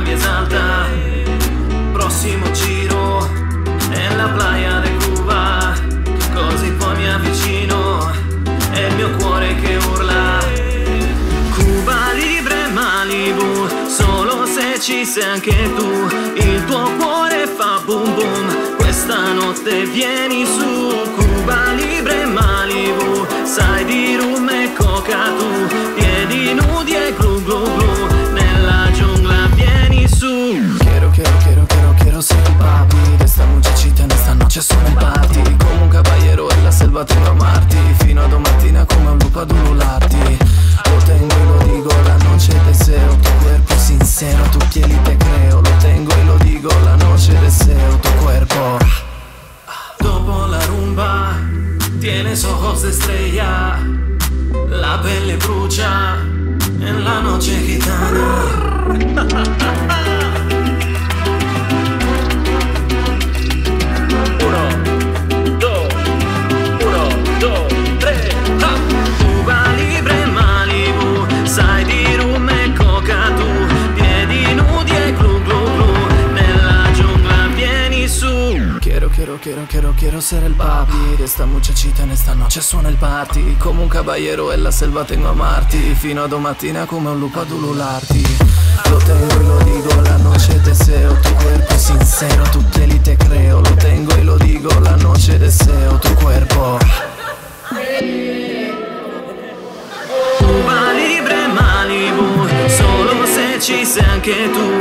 mi esalta. Prossimo giro è la playa de Cuba, così poi mi avvicino, è il mio cuore che urla. Cuba Libre Malibu, solo se ci sei anche tu, il tuo cuore fa boom boom, questa notte vieni su. Cuba Libre Malibu, sai di rum e coca tu, piedi nudi e glu glu glu, nella giungla vieni su. Quiero ser el papi de esta muchachita en esta noche sono il party. Come un caballero en la selva tengo a amarti, fino a domattina come un lupo ad ulularti. Lo tengo y lo digo, la noche deseo tu cuerpo sincero, tu piel y te creo. Lo tengo y lo digo, la noche deseo tu cuerpo. Dopo la rumba tienes ojos de estrella, la pelle brucia en la noche gitana. Sai di rum e coca tu, piedi nudi e glu glu glu, nella giungla vieni su. Quiero ser el papi de esta muchachita en esta noche suona il party. Come un caballero en la selva tengo a amarti, fino a domattina come un lupo ad ulularti. Lo tengo y lo digo, la noche deseo tu cuerpo sincero, tu piel y te creo. Lo tengo y lo digo, la noche deseo tu cuerpo. Cuba Libre Malibu, solo se ci sei anche tu,